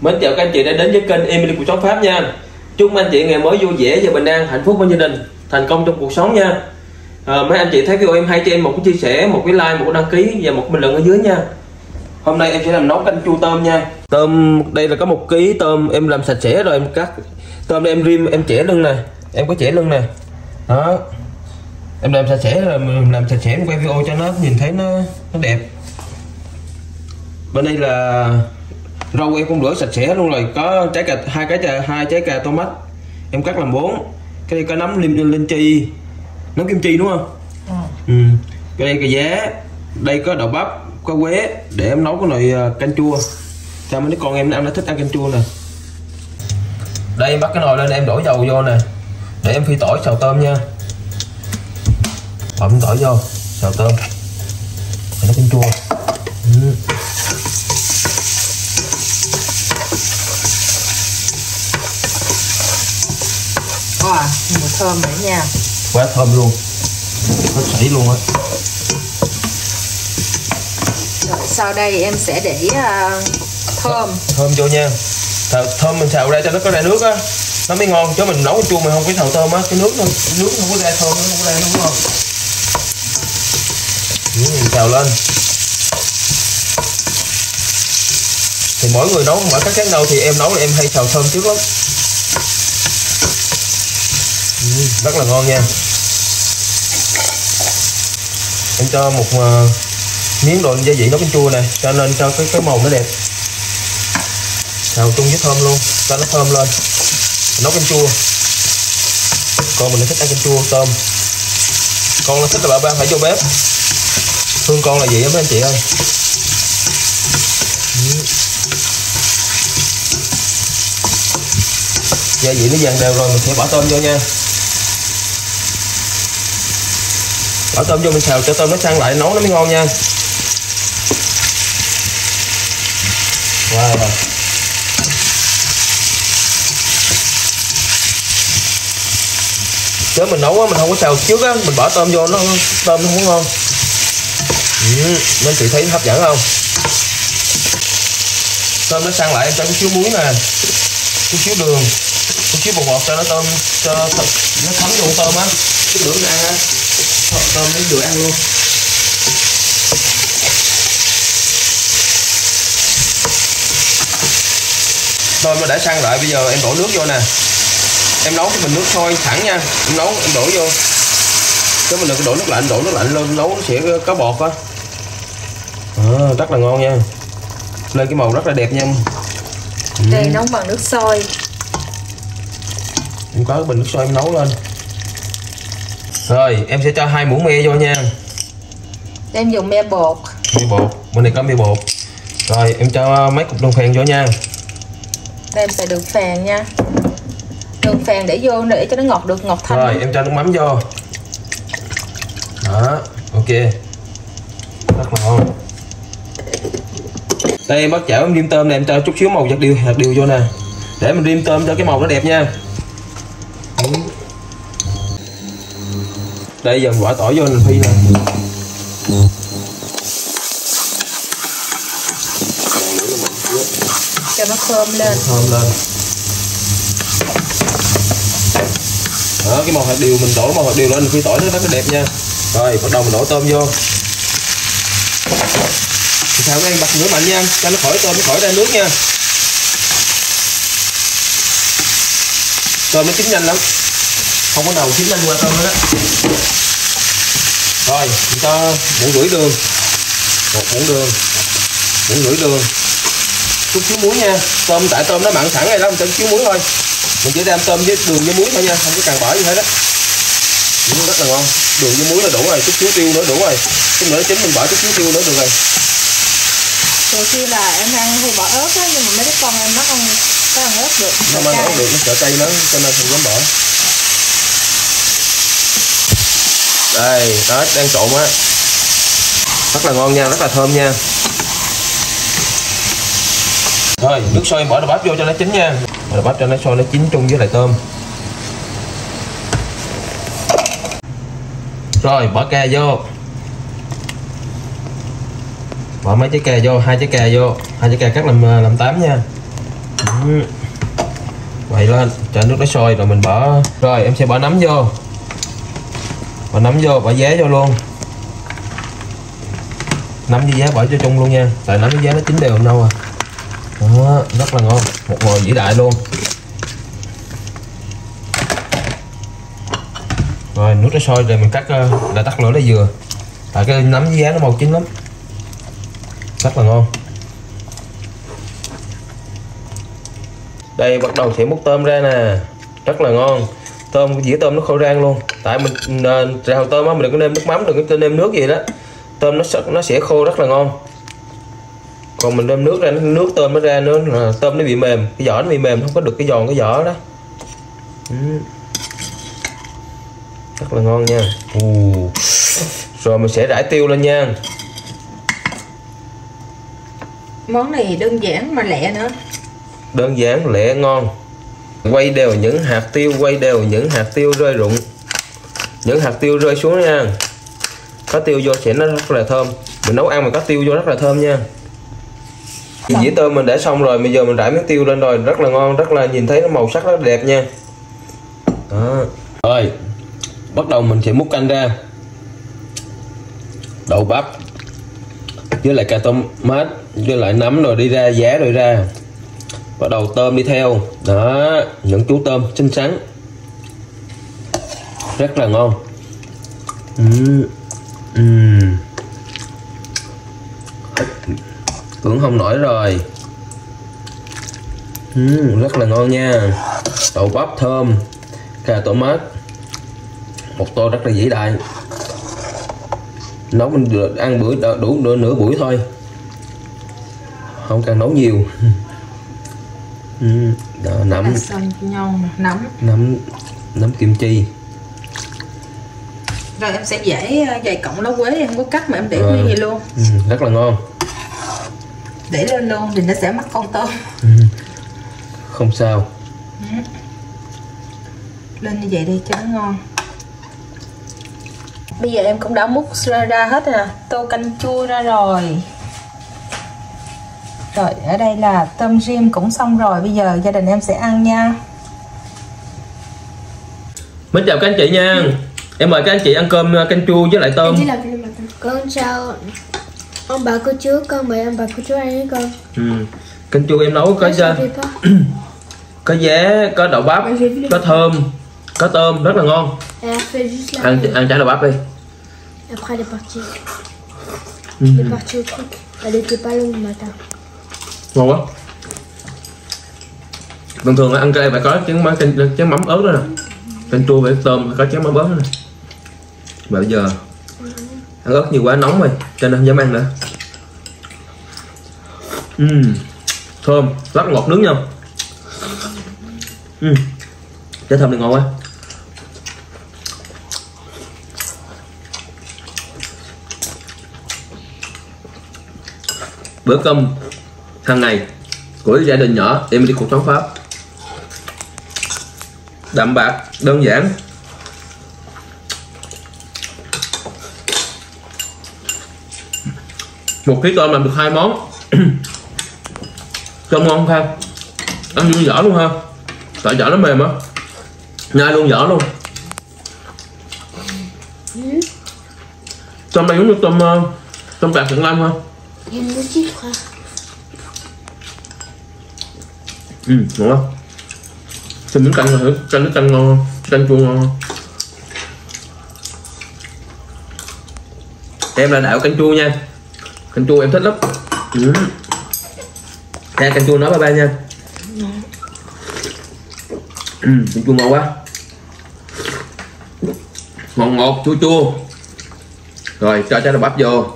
Mến chào các anh chị đã đến với kênh Emily Cuộc Sống Pháp nha. Chúc anh chị ngày mới vui vẻ và bình an, hạnh phúc bên gia đình, thành công trong cuộc sống nha. Mấy anh chị thấy video em hay cho em một cái chia sẻ, một cái like, một cái đăng ký và một bình luận ở dưới nha. Hôm nay em sẽ làm nấu canh chua tôm nha. Tôm đây là có 1 kg tôm em làm sạch sẽ rồi, em cắt tôm đây, em rim, em chẻ lưng nè, em có chẻ lưng nè. Đó, em làm sạch sẽ rồi, mình làm sạch sẽ, em quay video cho nó nhìn thấy nó đẹp. Bên đây là rau em cũng rửa sạch sẽ luôn rồi, có trái cà, hai trái cà tomat em cắt làm 4. Cái đây có nấm linh chi, nấm kim chi đúng không? Cái đây cà giá, đây có đậu bắp, có quế để em nấu cái nồi canh chua cho mấy đứa con em ăn, nó thích ăn canh chua nè. Đây em bắt cái nồi lên, em đổ dầu vô nè để em phi tỏi xào tôm nha. Bấm tỏi vô xào tôm để nó canh chua. Wow, mùi thơm nữa nha. Quá thơm luôn, nó sảy luôn á. Rồi sau đây em sẽ để thơm vô nha. Thơm mình xào ra cho nó có ra nước á, nó mới ngon, chứ mình nấu chua mình không có xào thơm á, cái nước không có ra thơm, nó không có ra, nó không ngon. Mình xào lên thì mỗi người nấu mỗi cách khác nhau, thì em nấu là em hay xào thơm trước lắm. Rất là ngon nha. Em cho một miếng đồ gia vị nấu canh chua này, cho nên cho cái màu nó đẹp. Xào chung với thơm luôn cho nó thơm lên. Nấu canh chua, con mình nó thích ăn canh chua tôm, con nó thích là ba phải vô bếp. Thương con là gì á mấy anh chị ơi. Gia vị nó vàng đều rồi, mình sẽ bỏ tôm vô nha. Bỏ tôm vô mình xào cho tôm nó săn lại, nấu nó mới ngon nha. Wow. Nếu mình nấu á, mình không có xào trước á, mình bỏ tôm vô tôm nó không có ngon. Nên chị thấy hấp dẫn không? Tôm nó săn lại, em cho chút xíu muối nè, chút xíu đường, chút xíu bột ngọt cho nó tôm cho nó thấm vô tôm á, chút nữa mình ăn á, tôm nó vừa ăn luôn. Tôm nó đã săn lại, bây giờ em đổ nước vô nè. Em nấu cái bình nước sôi thẳng nha, em nấu em đổ vô, chứ mình đừng có đổ nước lạnh lên nấu nó sẽ có bọt á. Rất là ngon nha, lên cái màu rất là đẹp nha. Đây nấu bằng nước sôi, em có cái bình nước sôi em nấu lên. Rồi em sẽ cho 2 muỗng me vô nha. em dùng me bột. Bên này có me bột. Rồi em cho mấy cục đường phèn vô nha. Đây em xài đường phèn nha, đường phèn để vô để cho nó ngọt, được ngọt thanh. Rồi em cho nước mắm vô. Đó, ok, rất là ngon. Đây em bắt chảo em rim tôm này, em cho chút xíu màu hạt điều vô nè, để mình rim tôm cho cái màu nó đẹp nha. Đây giờ mình bỏ tỏi vô mình phi nè. Cho nó thơm lên. Đó, cái màu hạt điều mình đổ màu hạt điều lên, mình phi tỏi nó rất là đẹp nha. Rồi bắt đầu mình đổ tôm vô. Thì sao em bật lửa mạnh nha, cho nó khỏi tôm nó khỏi ra nước nha. Tôm nó chín nhanh lắm, không có nào chín nhanh qua tôm nữa đó. Rồi mình cho 1 muỗng đường, 1 muỗng đường, chút xíu muối nha. Tôm tại tôm nó mặn sẵn rồi đó, mình cho chút xíu muối thôi. Mình chỉ đem tôm với đường với muối thôi nha, không có cần bỏ gì hết đó. Rất là ngon, đường với muối là đủ rồi, chút xíu tiêu nữa đủ rồi. Chút nữa chín mình bỏ chút xíu tiêu nữa được rồi. Từ khi là em ăn hay bỏ ớt á, nhưng mà mấy đứa con em nó không có ăn ớt được. Nó ăn ớt được, nó sợ cay nó, cho nên không dám bỏ. Đây, đó đang trộn á, rất là ngon nha, rất là thơm nha. Rồi nước sôi em bỏ đậu bắp vô cho nó chín nha, đậu bắp cho nó sôi nó chín chung với lại tôm. Rồi bỏ cà vô, bỏ mấy trái cà vô, 2 trái cà vô, 2 trái cà cắt làm 8 nha. Quậy lên cho nước nó sôi rồi mình bỏ. Rồi em sẽ bỏ nấm vô. Bỏ nấm vô, bỏ giá vô luôn. Nấm với giá bỏ cho chung luôn nha. Tại nấm với giá nó chín đều đâu à. Đó, rất là ngon. Một nồi vĩ đại luôn. Rồi nước nó sôi rồi mình cắt là tắt lửa là vừa. Tại cái nấm với giá nó màu chín lắm. Rất là ngon. Đây bắt đầu sẽ múc tôm ra nè. Rất là ngon. Tôm, dĩa tôm nó khô rang luôn. Tại mình rào tôm á, mình đừng có nêm nước mắm, đừng có nêm nước gì đó. Tôm nó sẽ khô rất là ngon. Còn mình nêm nước ra, nước tôm nó ra nữa là tôm nó bị mềm, cái vỏ nó bị mềm, không có được cái giòn cái vỏ đó. Rất là ngon nha. Rồi mình sẽ rải tiêu lên nha. Món này đơn giản mà lẹ nữa. Đơn giản, lẹ, ngon. Quay đều những hạt tiêu, quay đều những hạt tiêu rơi rụng. Những hạt tiêu rơi xuống nha. Có tiêu vô sẽ nó rất là thơm. Mình nấu ăn mà có tiêu vô rất là thơm nha. Dĩa tôm mình để xong rồi, bây giờ mình rải miếng tiêu lên rồi, rất là ngon, rất là nhìn thấy nó màu sắc rất đẹp nha. Đó. Rồi, bắt đầu mình sẽ múc canh ra. Đậu bắp với lại cà tôm mát với lại nấm rồi đi ra, giá rồi ra. Bắt đầu tôm đi theo. Đó, những chú tôm xinh xắn. Rất là ngon. Tưởng không nổi rồi. Rất là ngon nha. Đậu bắp thơm, cà tôm mát. Một tô rất là vĩ đại. Nấu mình được ăn bữa đủ nửa buổi thôi. Không cần nấu nhiều. Đó, nấm. Nấm kim chi. Rồi em sẽ dày cọng lá quế, em không có cắt mà em để nguyên vậy luôn. Rất là ngon. Để lên luôn thì nó sẽ mắc con tôm. Không sao. Lên như vậy đi cho nó ngon. Bây giờ em cũng đã múc ra hết nè, tô canh chua ra rồi. Rồi ở đây là tôm rim cũng xong rồi, bây giờ gia đình em sẽ ăn nha. Mến chào các anh chị nha. Em mời các anh chị ăn cơm canh chua với lại tôm. Con chào ông bà cô chú, con mời ông bà cô chú ăn với con. Canh chua em nấu có giá, có đậu bắp, có thơm, có tôm, rất là ngon. Ăn chả đậu bắp đi. Après elle est partie. Elle est partie au truc. Elle était pas longue le matin. Ngon quá. Bình thường ăn cây phải có chén mắm ớt đó nè. Canh chua với tôm phải có chén mắm ớt đó nè. Mà bây giờ ăn ớt nhiều quá nóng rồi cho nên không dám ăn nữa. Thơm, rất ngọt nướng nha. Trái thơm này ngon quá. Bữa cơm hàng ngày của gia đình nhỏ em đi cuộc sống Pháp. Đậm bạc, đơn giản. Một ký tôm làm được 2 món. Tôm ngon không Khang? Ăn luôn vỏ luôn ha. Tại vỏ nó mềm á. Nhai luôn vỏ luôn. Tôm này giống như tôm bạc Việt Nam ha. Ngon lắm. Xin miếng canh rồi thử, canh ngon không? Canh chua ngon không? Em là đạo canh chua nha. Canh chua em thích lắm. Đây canh chua nói bye bye nha. Canh chua ngon quá. Ngọt chua chua. Rồi cho trái đậu bắp vô.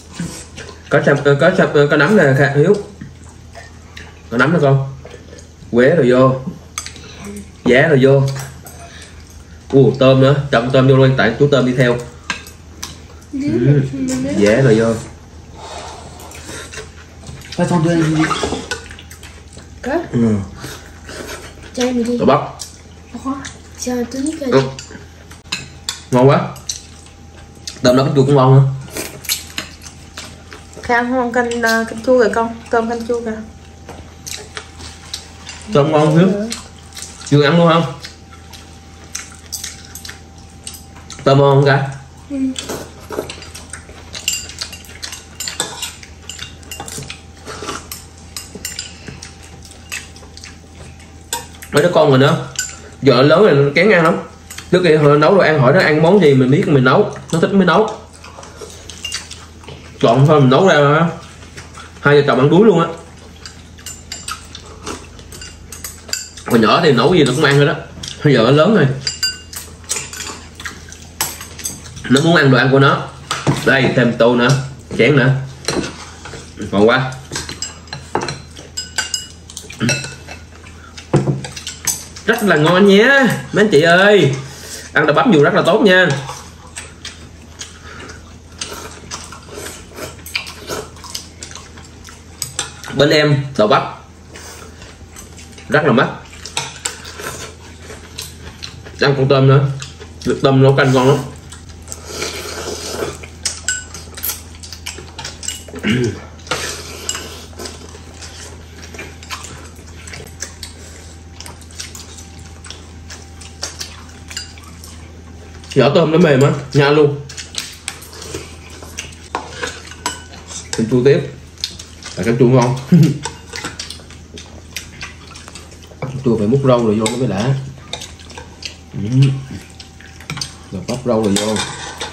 Có nấm nè Khang Hiếu. Có nấm nè con. Quế rồi vô. Giá rồi vô. Tôm nữa, chậm tôm vô luôn tại chú tôm đi theo. Giá rồi vô. Pas t'en donner une. Quoi? Tiens, Emily. Đậu bắp. C'est un tonic là. Ngon quá. Tôm đó canh chua cũng ngon nữa. Khang không ăn canh chua rồi con, tôm canh chua kìa. Tôm ngon hiếu. Dương ăn luôn không? Tôm ngon không cả? Mấy đứa con mình nữa, vợ lớn này nó kén ăn lắm. Trước kia hồi nấu đồ ăn hỏi nó ăn món gì mình biết mình nấu, nó thích mới nấu. Chọn thôi mình nấu ra mà. Hai vợ chồng ăn đuối luôn á. Hồi nhỏ thì nấu gì nó cũng ăn rồi đó. Bây giờ nó lớn rồi, nó muốn ăn đồ ăn của nó. Đây thêm tô nữa, chén nữa, còn quá. Rất là ngon nha mấy anh chị ơi, ăn đậu bắp nhiều rất là tốt nha. Bên em đậu bắp rất là mắc, ăn con tôm nữa, tôm nấu canh ngon lắm. Vỏ tôm nó mềm á, nhai luôn. Canh chua tiếp, là canh chua ngon. Chua phải múc rau rồi vô nó mới đã. Rồi bóc rau rồi vô.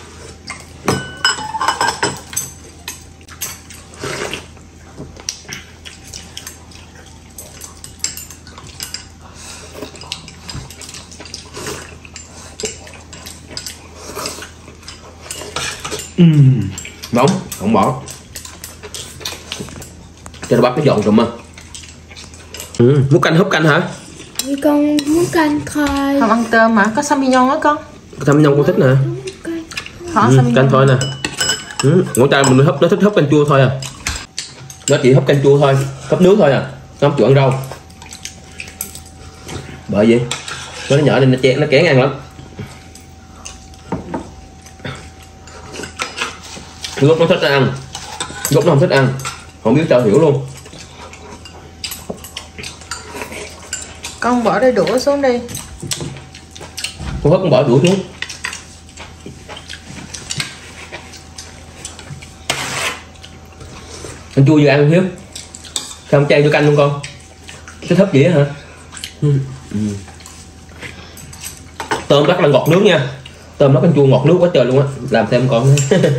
Nóng, không bỏ. Cho nó bắt cái giòn trùm à. Muốn canh húp canh hả? Con muốn canh thôi. Không ăn tôm hả? Có Sauvignon á con? Sauvignon con thích nè. Canh thôi nè. Ngũ trai mình húp, nó thích húp canh chua thôi à. Nó chỉ húp canh chua thôi, húp nước thôi à. Nó không chịu ăn rau. Bởi gì? Nó nhỏ nên nó kén ăn lắm. Lúc nó thích ăn, lúc nó không thích ăn, không biết sao hiểu luôn. Con bỏ đôi đũa xuống đi. Con hết con bỏ đũa xuống. Anh chua vừa ăn Hiếu. Sao không chan cho canh luôn con? Thích hấp gì hả? Tôm rất là ngọt nước nha. Tôm nó canh chua ngọt nước quá trời luôn á. Làm thêm con.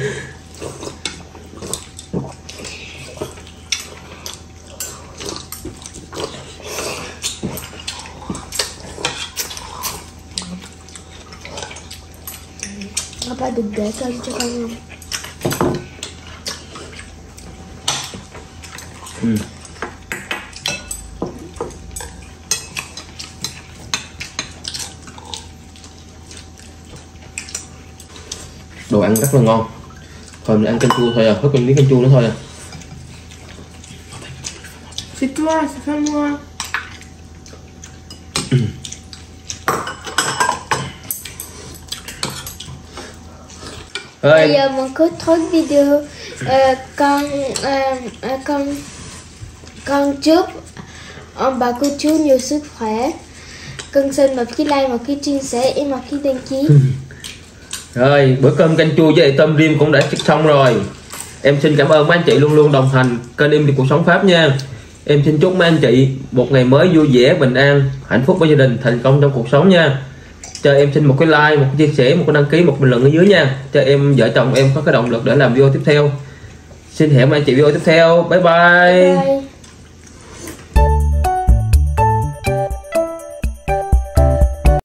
Papa đừng để cơm cho con không? Đồ ăn rất là ngon. Thôi mình ăn canh chua thôi à, hớt miếng canh chua nữa thôi à. C'est toi, c'est pas moi. Bây giờ mình kết thúc video. Con chúc ông bà cô chú nhiều sức khỏe. Con xin một cái like, một cái chia sẻ, một cái đăng ký. Rồi bữa cơm canh chua với tôm rim cũng đã xong rồi. Em xin cảm ơn mấy anh chị luôn luôn đồng hành kênh Em Đi Cuộc Sống Pháp nha. Em xin chúc mấy anh chị một ngày mới vui vẻ, bình an, hạnh phúc với gia đình, thành công trong cuộc sống nha. Cho em xin một cái like, một cái chia sẻ, một cái đăng ký, một bình luận ở dưới nha. Cho em, vợ chồng em có cái động lực để làm video tiếp theo. Xin hẹn mấy anh chị video tiếp theo. Bye bye. Bye.